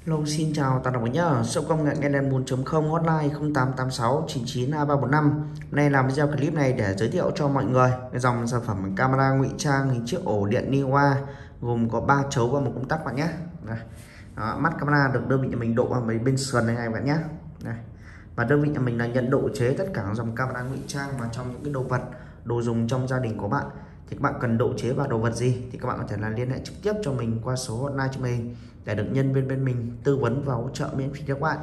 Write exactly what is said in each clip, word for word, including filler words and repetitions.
Hello, xin chào toàn thể nhá. Shop công nghệ nghe đèn bốn chấm không hotline không tám tám sáu chín chín hai ba bốn năm. Hôm nay làm video clip này để giới thiệu cho mọi người cái dòng sản phẩm camera ngụy trang hình chiếc ổ điện Neoa gồm có ba chấu và một công tắc bạn nhé. Đây. Đó, mắt camera được đơn vị nhà mình độ vào mấy bên sườn này, này bạn nhé. Đây. Và đơn vị nhà mình là nhận độ chế tất cả dòng camera ngụy trang vào trong những cái đồ vật, đồ dùng trong gia đình của bạn. Thì các bạn cần độ chế vào đồ vật gì thì các bạn có thể là liên hệ trực tiếp cho mình qua số hotline cho mình để được nhân viên bên mình tư vấn và hỗ trợ miễn phí cho các bạn.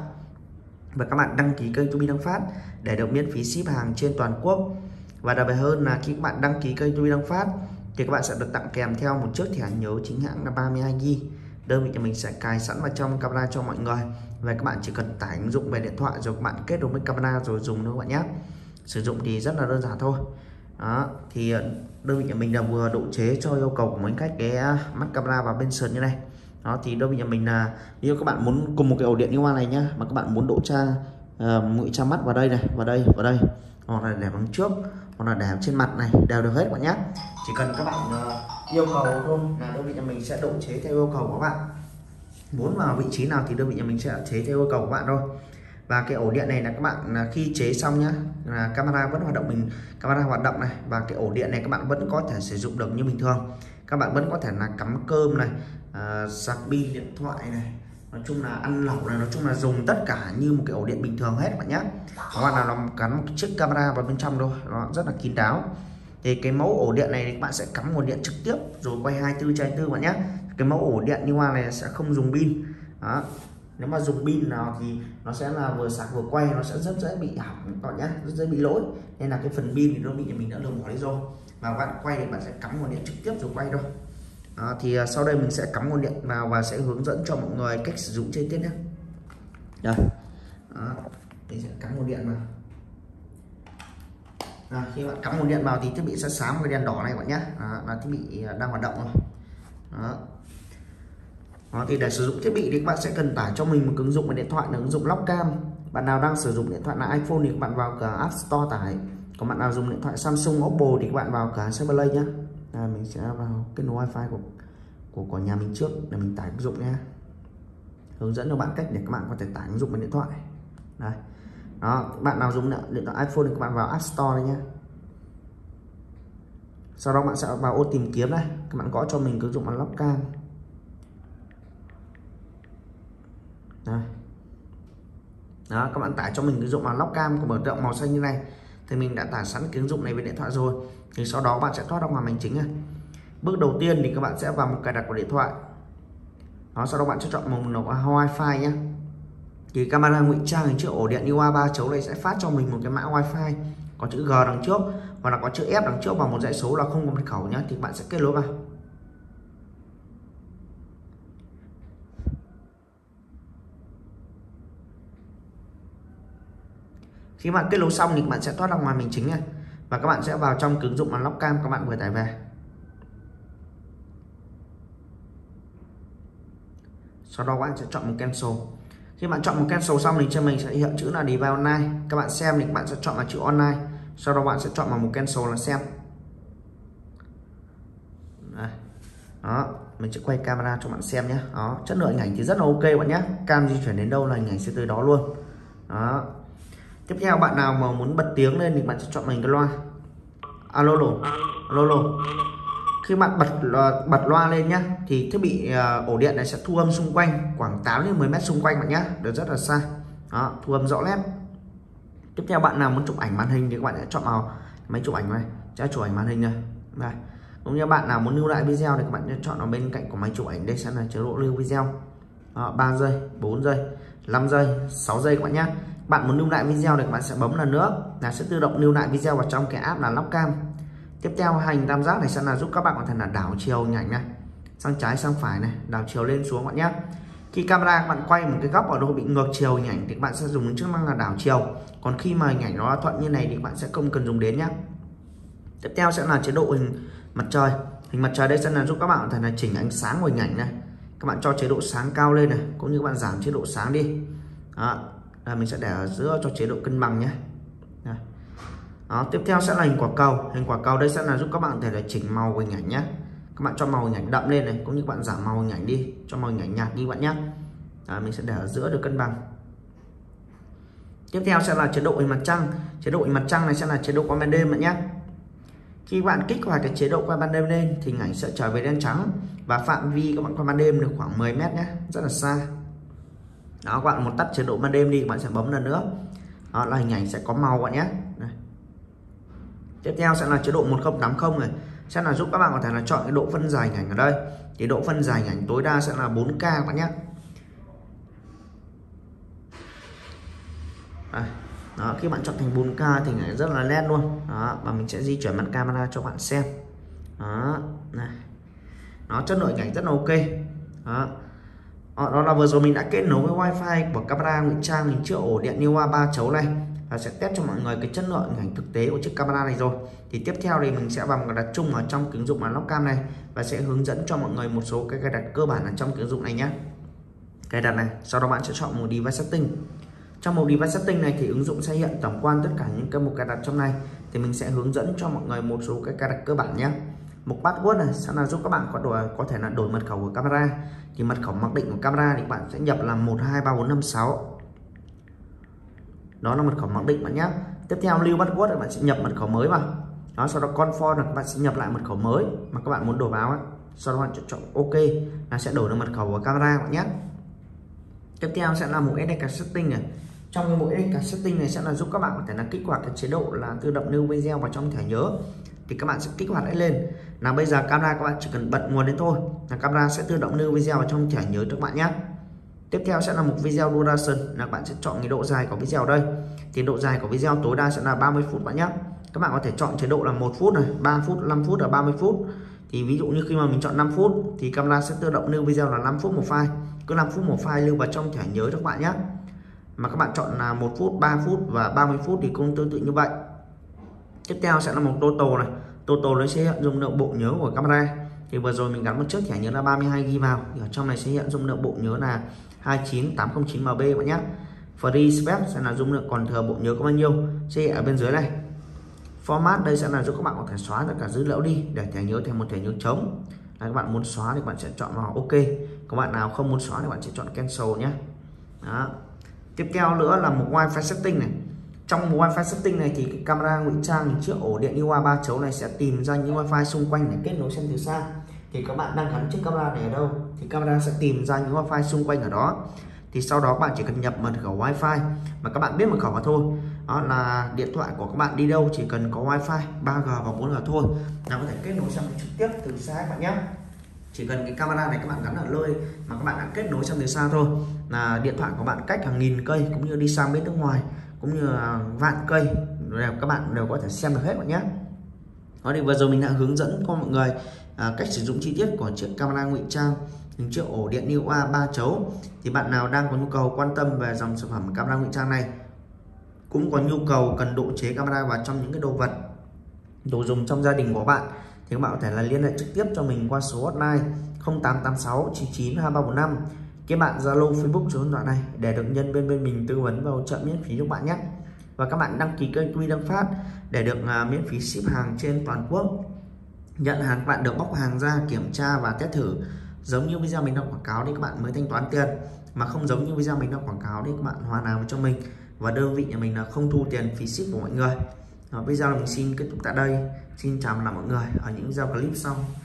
Và các bạn đăng ký kênh YouTube Đăng Phát để được miễn phí ship hàng trên toàn quốc. Và đặc biệt hơn là khi các bạn đăng ký kênh YouTube Đăng Phát thì các bạn sẽ được tặng kèm theo một chiếc thẻ nhớ chính hãng là ba mươi hai gi ga bai. Đơn vị của mình sẽ cài sẵn vào trong camera cho mọi người. Và các bạn chỉ cần tải ứng dụng về điện thoại rồi các bạn kết nối với camera rồi dùng thôi các bạn nhé. Sử dụng thì rất là đơn giản thôi. Đó, thì đơn vị nhà mình là vừa độ chế cho yêu cầu của mấy khách cái mắt camera vào bên sườn như này. Đó thì đơn vị nhà mình là nếu các bạn muốn cùng một cái ổ điện Neoa này nhá, mà các bạn muốn độ trang uh, ngụy trang mắt vào đây này, vào đây, vào đây, hoặc là để đằng trước, hoặc là để trên mặt này đều được hết các bạn nhé. Chỉ cần các bạn uh, yêu cầu thôi là đơn vị nhà mình sẽ độ chế theo yêu cầu của các bạn. Muốn vào vị trí nào thì đơn vị nhà mình sẽ chế theo yêu cầu của các bạn thôi. Và cái ổ điện này là các bạn là khi chế xong nhá, là camera vẫn hoạt động, mình camera hoạt động này, và cái ổ điện này các bạn vẫn có thể sử dụng được như bình thường. Các bạn vẫn có thể là cắm cơm này, à, sạc pin điện thoại này, nói chung là ăn lẩu này, nói chung là dùng tất cả như một cái ổ điện bình thường hết các bạn nhé. Các bạn là nó gắn một cái chiếc camera vào bên trong thôi, nó rất là kín đáo. Thì cái mẫu ổ điện này thì các bạn sẽ cắm nguồn điện trực tiếp rồi quay hai mươi tư trên hai mươi tư bạn nhé. Cái mẫu ổ điện Neoa này sẽ không dùng pin. Đó. Nếu mà dùng pin nào thì nó sẽ là vừa sạc vừa quay, nó sẽ rất dễ bị hỏng các bạn nhé, rất dễ bị lỗi. Nên là cái phần pin thì đơn vị nhà mình đã lường bỏ đi rồi. Và bạn quay thì bạn sẽ cắm nguồn điện trực tiếp rồi quay thôi. Đó, thì sau đây mình sẽ cắm nguồn điện vào và sẽ hướng dẫn cho mọi người cách sử dụng chi tiết nhé. Đây, đó, mình sẽ cắm nguồn điện vào. À, khi bạn cắm nguồn điện vào thì thiết bị sẽ sáng cái đèn đỏ này các bạn nhé. Đó, là thiết bị đang hoạt động rồi. Đó. Đó, thì để sử dụng thiết bị thì các bạn sẽ cần tải cho mình một ứng dụng về điện thoại là ứng dụng Lockcam. Bạn nào đang sử dụng điện thoại là iPhone thì các bạn vào cả App Store tải. Còn bạn nào dùng điện thoại Samsung, Oppo thì các bạn vào cả Cyberplay nhé. À, mình sẽ vào kết nối wifi của của của nhà mình trước để mình tải ứng dụng nhé. Hướng dẫn cho bạn cách để các bạn có thể tải ứng dụng về điện thoại. Đây. Đó, bạn nào dùng điện thoại iPhone thì các bạn vào App Store đây nhé. Sau đó bạn sẽ vào ô tìm kiếm này, các bạn gõ cho mình ứng dụng là Lockcam. Đây. Đó, các bạn tải cho mình ứng dụng là Lockcam của mở rộng màu xanh như này. Thì mình đã tải sẵn cái ứng dụng này về điện thoại rồi. Thì sau đó bạn sẽ thoát ra ngoài màn chính này. Bước đầu tiên thì các bạn sẽ vào một cài đặt của điện thoại. Đó, sau đó bạn sẽ chọn một màu Wi-Fi nhé. Thì camera ngụy trang hình chiếc ổ điện Neoa ba chấu này sẽ phát cho mình một cái mã Wi-Fi có chữ G đằng trước hoặc là có chữ F đằng trước và một dãy số là không có mật khẩu nhé. Thì bạn sẽ kết nối vào. Khi bạn kết nối xong thì các bạn sẽ thoát ra ngoài màn chính này và các bạn sẽ vào trong ứng dụng là Lockcam các bạn vừa tải về. Sau đó các bạn sẽ chọn một cancel. Khi bạn chọn một cancel xong thì trên mình sẽ hiện chữ là device online. Các bạn xem thì các bạn sẽ chọn vào chữ online. Sau đó bạn sẽ chọn vào một cancel là xem. Đây. Đó, mình sẽ quay camera cho bạn xem nhé. Đó, chất lượng hình ảnh thì rất là ok bạn nhé. Cam di chuyển đến đâu là hình ảnh sẽ tới đó luôn. Đó. Tiếp theo bạn nào mà muốn bật tiếng lên thì bạn sẽ chọn mình cái loa. Alo alo. Alo alo. Khi bạn bật bật loa lên nhá thì thiết bị uh, ổ điện này sẽ thu âm xung quanh khoảng tám đến mười mét xung quanh bạn nhá, được rất là xa. Đó, thu âm rõ nét. Tiếp theo bạn nào muốn chụp ảnh màn hình thì các bạn sẽ chọn vào máy chụp ảnh này, sẽ chụp ảnh màn hình này. Đây. Cũng như bạn nào muốn lưu lại video thì các bạn sẽ chọn ở bên cạnh của máy chụp ảnh, đây sẽ là chế độ lưu video. Đó, ba giây, bốn giây, năm giây, sáu giây các bạn nhá. Bạn muốn lưu lại video thì các bạn sẽ bấm lần nữa là sẽ tự động lưu lại video vào trong cái app là Lockcam. Tiếp theo hành tam giác này sẽ là giúp các bạn có thể là đảo chiều hình ảnh này, sang trái sang phải này, đảo chiều lên xuống bạn nhé. Khi camera các bạn quay một cái góc ở đâu bị ngược chiều hình ảnh thì các bạn sẽ dùng chức năng là đảo chiều. Còn khi mà hình ảnh nó thuận như này thì các bạn sẽ không cần dùng đến nhé. Tiếp theo sẽ là chế độ hình mặt trời. Hình mặt trời đây sẽ là giúp các bạn có thể là chỉnh ánh sáng của hình ảnh này. Các bạn cho chế độ sáng cao lên này, cũng như các bạn giảm chế độ sáng đi. Đó. Là mình sẽ để ở giữa cho chế độ cân bằng nhé. Đây. Đó, tiếp theo sẽ là hình quả cầu. Hình quả cầu đây sẽ là giúp các bạn có thể là chỉnh màu của hình ảnh nhé. Các bạn cho màu hình ảnh đậm lên này, cũng như các bạn giảm màu hình ảnh đi, cho màu hình ảnh nhạt đi bạn nhé. Đó, mình sẽ để ở giữa được cân bằng. Tiếp theo sẽ là chế độ hình mặt trăng. Chế độ hình mặt trăng này sẽ là chế độ qua ban đêm bạn nhé. Khi bạn kích hoạt cái chế độ qua ban đêm lên thì ảnh sẽ trở về đen trắng và phạm vi các bạn qua ban đêm được khoảng mười mét nhé, rất là xa. Đó, các bạn muốn tắt chế độ ban đêm đi, các bạn sẽ bấm lần nữa. Đó là hình ảnh sẽ có màu bạn nhé. Đây. Tiếp theo sẽ là chế độ một không tám không này, sẽ là giúp các bạn có thể là chọn cái độ phân giải hình ảnh ở đây. Thì độ phân giải hình ảnh tối đa sẽ là bốn K các bạn nhé. Đây. Đó, khi bạn chọn thành bốn K thì ảnh rất là nét luôn. Đó, và mình sẽ di chuyển mặt camera cho bạn xem. Đó, này. Nó chất lượng ảnh rất là ok. Đó. Đó là vừa rồi mình đã kết nối với wifi của camera ngụy trang hình chiếc ổ điện Neoa ba chấu này và sẽ test cho mọi người cái chất lượng ảnh thực tế của chiếc camera này rồi. Thì tiếp theo thì mình sẽ vào đặt chung ở trong cái ứng dụng là Lockcam này và sẽ hướng dẫn cho mọi người một số cái cài đặt cơ bản ở trong cái ứng dụng này nhé. Cài đặt này, sau đó bạn sẽ chọn một device setting. Trong một device setting này thì ứng dụng sẽ hiện tổng quan tất cả những cái mục cài đặt trong này, thì mình sẽ hướng dẫn cho mọi người một số cái cài đặt cơ bản nhé. Mục password này sẽ là giúp các bạn có đổi, có thể là đổi mật khẩu của camera. Thì mật khẩu mặc định của camera thì bạn sẽ nhập là một hai ba bốn năm sáu. Đó là mật khẩu mặc định bạn nhé. Tiếp theo lưu password thì bạn sẽ nhập mật khẩu mới vào. Đó, sau đó confirm là các bạn sẽ nhập lại mật khẩu mới mà các bạn muốn đổi vào ấy. Sau đó bạn chọn OK là sẽ đổi được mật khẩu của camera bạn nhé. Tiếp theo sẽ là một ét đê card setting này. Trong cái mục ét đê card setting này sẽ là giúp các bạn có thể là kích hoạt cái chế độ là tự động lưu video vào trong thẻ nhớ. Thì các bạn sẽ kích hoạt lên là bây giờ camera các bạn chỉ cần bật nguồn lên thôi là camera sẽ tự động lưu video vào trong thẻ nhớ cho các bạn nhé. Tiếp theo sẽ là một video duration, là các bạn sẽ chọn cái độ dài của video ở đây. Thì độ dài của video tối đa sẽ là ba mươi phút bạn nhé. Các bạn có thể chọn chế độ là một phút này, ba phút, năm phút và ba mươi phút. Thì ví dụ như khi mà mình chọn năm phút thì camera sẽ tự động lưu video là năm phút một file. Cứ năm phút một file lưu vào trong thẻ nhớ cho các bạn nhé. Mà các bạn chọn là một phút, ba phút và ba mươi phút thì cũng tương tự như vậy. Tiếp theo sẽ là một total này. Total nó sẽ hiện dung lượng bộ nhớ của camera. Thì vừa rồi mình gắn một chiếc thẻ nhớ là ba mươi hai gi ga bai vào. Thì ở trong này sẽ hiện dung lượng bộ nhớ là hai chín tám không chín M B bạn nhé. Free space sẽ là dung lượng còn thừa bộ nhớ có bao nhiêu, sẽ hiện ở bên dưới này. Format đây sẽ là giúp các bạn có thể xóa tất cả dữ liệu đi để thẻ nhớ thành một thẻ nhớ trống. Đấy, các bạn muốn xóa thì các bạn sẽ chọn vào OK. Các bạn nào không muốn xóa thì bạn sẽ chọn cancel nhé. Đó. Tiếp theo nữa là một wifi setting này. Trong một wifi setting này thì cái camera ngụy trang hình chiếc ổ điện Neoa ba chấu này sẽ tìm ra những wifi xung quanh để kết nối xem từ xa. Thì các bạn đang gắn chiếc camera này ở đâu thì camera sẽ tìm ra những wifi xung quanh ở đó. Thì sau đó các bạn chỉ cần nhập mật khẩu wifi mà các bạn biết mật khẩu mà thôi. Đó là điện thoại của các bạn đi đâu chỉ cần có wifi ba G và bốn G thôi là có thể kết nối sang trực tiếp từ xa các bạn nhé. Chỉ cần cái camera này các bạn gắn ở nơi mà các bạn đã kết nối sang từ xa thôi là điện thoại của bạn cách hàng nghìn cây cũng như đi sang bên nước ngoài cũng như là vạn cây đều các bạn đều có thể xem được hết bạn nhé. Đó thì vừa rồi mình đã hướng dẫn cho mọi người à, cách sử dụng chi tiết của chiếc camera ngụy trang hình chiếc ổ điện Neoa ba chấu. Thì bạn nào đang có nhu cầu quan tâm về dòng sản phẩm camera ngụy trang này, cũng có nhu cầu cần độ chế camera vào trong những cái đồ vật đồ dùng trong gia đình của bạn, thì các bạn có thể là liên hệ trực tiếp cho mình qua số hotline không tám tám sáu chín chín hai ba bốn năm. Các bạn Zalo, Facebook số điện thoại này để được nhân viên bên mình tư vấn và hỗ trợ miễn phí cho bạn nhé. Và các bạn đăng ký kênh Tuy Đăng Phát để được uh, miễn phí ship hàng trên toàn quốc. Nhận hàng các bạn được bóc hàng ra kiểm tra và test thử. Giống như video mình đăng quảng cáo thì các bạn mới thanh toán tiền, mà không giống như video mình đăng quảng cáo thì các bạn hoàn hàng cho mình và đơn vị nhà mình là không thu tiền phí ship của mọi người. Đó, bây giờ mình xin kết thúc tại đây. Xin chào mọi người ở những video clip sau.